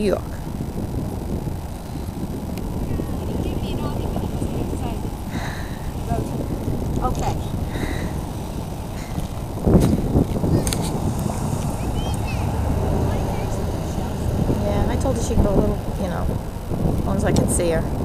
York. Okay. Yeah, I told her she could go a little, you know, as long as I could see her.